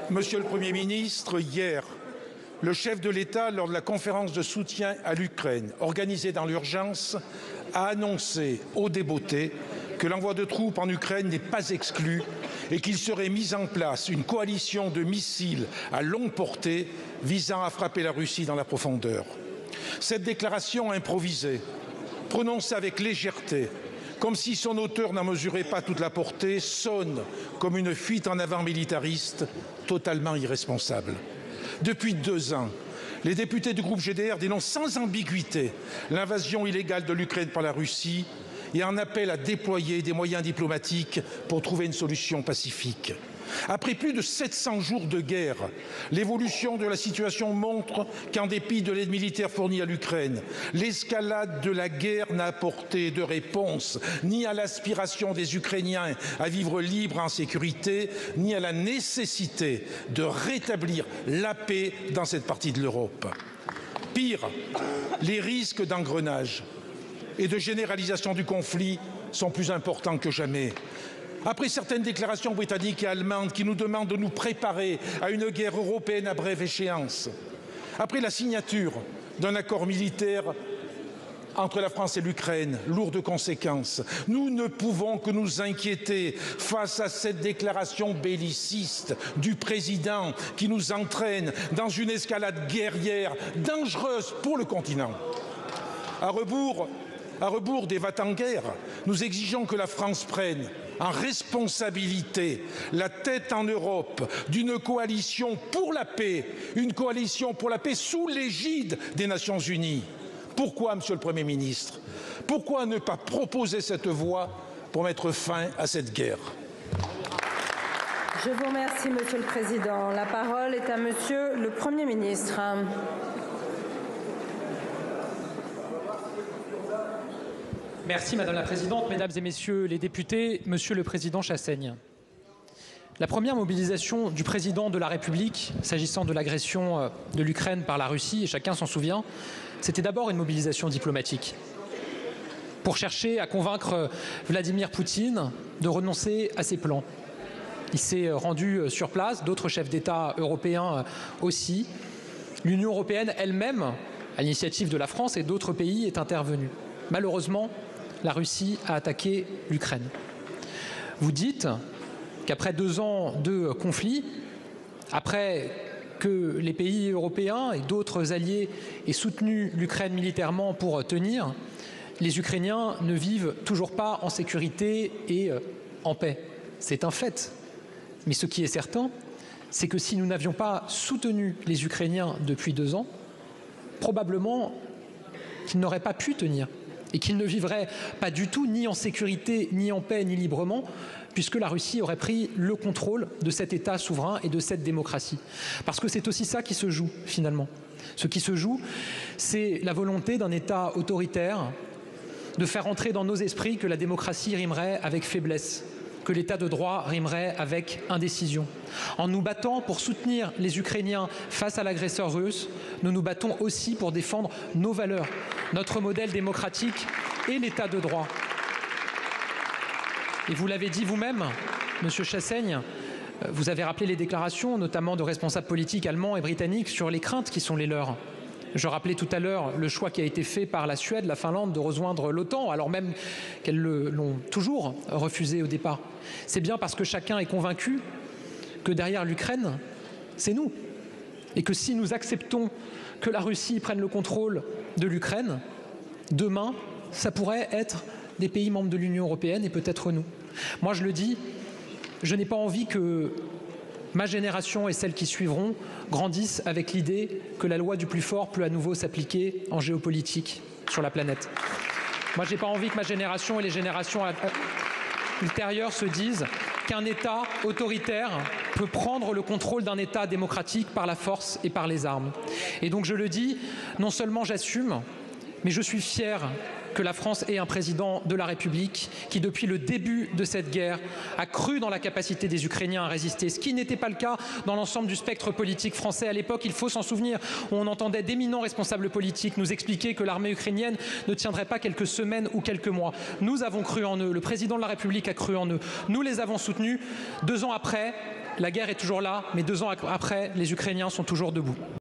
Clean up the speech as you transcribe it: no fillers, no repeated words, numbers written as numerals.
Monsieur le Premier ministre, hier, le chef de l'État, lors de la conférence de soutien à l'Ukraine, organisée dans l'urgence, a annoncé au débotté que l'envoi de troupes en Ukraine n'est pas exclu et qu'il serait mis en place une coalition de missiles à longue portée visant à frapper la Russie dans la profondeur. Cette déclaration improvisée, prononcée avec légèreté, comme si son auteur n'en mesurait pas toute la portée, sonne comme une fuite en avant militariste totalement irresponsable. Depuis 2 ans, les députés du groupe GDR dénoncent sans ambiguïté l'invasion illégale de l'Ukraine par la Russie et en appellent à déployer des moyens diplomatiques pour trouver une solution pacifique. Après plus de 700 jours de guerre, l'évolution de la situation montre qu'en dépit de l'aide militaire fournie à l'Ukraine, l'escalade de la guerre n'a apporté de réponse ni à l'aspiration des Ukrainiens à vivre libres en sécurité, ni à la nécessité de rétablir la paix dans cette partie de l'Europe. Pire, les risques d'engrenage et de généralisation du conflit sont plus importants que jamais. Après certaines déclarations britanniques et allemandes qui nous demandent de nous préparer à une guerre européenne à brève échéance, après la signature d'un accord militaire entre la France et l'Ukraine, lourd de conséquences, nous ne pouvons que nous inquiéter face à cette déclaration belliciste du président qui nous entraîne dans une escalade guerrière dangereuse pour le continent. À rebours des va-t-en-guerre, nous exigeons que la France prenne en responsabilité la tête en Europe d'une coalition pour la paix, une coalition pour la paix sous l'égide des Nations Unies. Pourquoi, Monsieur le Premier ministre? Pourquoi ne pas proposer cette voie pour mettre fin à cette guerre? Je vous remercie, Monsieur le Président. La parole est à Monsieur le Premier ministre. Merci Madame la Présidente, Mesdames et Messieurs les députés, Monsieur le Président Chassaigne. La première mobilisation du Président de la République, s'agissant de l'agression de l'Ukraine par la Russie, et chacun s'en souvient, c'était d'abord une mobilisation diplomatique pour chercher à convaincre Vladimir Poutine de renoncer à ses plans. Il s'est rendu sur place, d'autres chefs d'État européens aussi. L'Union européenne elle-même, à l'initiative de la France et d'autres pays, est intervenue. Malheureusement, la Russie a attaqué l'Ukraine. Vous dites qu'après 2 ans de conflit, après que les pays européens et d'autres alliés aient soutenu l'Ukraine militairement pour tenir, les Ukrainiens ne vivent toujours pas en sécurité et en paix. C'est un fait. Mais ce qui est certain, c'est que si nous n'avions pas soutenu les Ukrainiens depuis 2 ans, probablement qu'ils n'auraient pas pu tenir. Et qu'ils ne vivraient pas du tout ni en sécurité, ni en paix, ni librement, puisque la Russie aurait pris le contrôle de cet État souverain et de cette démocratie. Parce que c'est aussi ça qui se joue, finalement. Ce qui se joue, c'est la volonté d'un État autoritaire de faire entrer dans nos esprits que la démocratie rimerait avec faiblesse, que l'état de droit rimerait avec indécision. En nous battant pour soutenir les Ukrainiens face à l'agresseur russe, nous nous battons aussi pour défendre nos valeurs, notre modèle démocratique et l'état de droit. Et vous l'avez dit vous-même, Monsieur Chassaigne, vous avez rappelé les déclarations, notamment de responsables politiques allemands et britanniques, sur les craintes qui sont les leurs. Je rappelais tout à l'heure le choix qui a été fait par la Suède, la Finlande de rejoindre l'OTAN, alors même qu'elles l'ont toujours refusé au départ. C'est bien parce que chacun est convaincu que derrière l'Ukraine, c'est nous. Et que si nous acceptons que la Russie prenne le contrôle de l'Ukraine, demain, ça pourrait être des pays membres de l'Union européenne et peut-être nous. Moi, je le dis, je n'ai pas envie que ma génération et celles qui suivront grandissent avec l'idée que la loi du plus fort peut à nouveau s'appliquer en géopolitique sur la planète. Moi, je n'ai pas envie que ma génération et les générations ultérieures se disent qu'un État autoritaire peut prendre le contrôle d'un État démocratique par la force et par les armes. Et donc je le dis, non seulement j'assume, mais je suis fier que la France ait un président de la République qui, depuis le début de cette guerre, a cru dans la capacité des Ukrainiens à résister, ce qui n'était pas le cas dans l'ensemble du spectre politique français. À l'époque, il faut s'en souvenir, où on entendait d'éminents responsables politiques nous expliquer que l'armée ukrainienne ne tiendrait pas quelques semaines ou quelques mois. Nous avons cru en eux, le président de la République a cru en eux, nous les avons soutenus. 2 ans après, La guerre est toujours là, mais 2 ans après, les Ukrainiens sont toujours debout.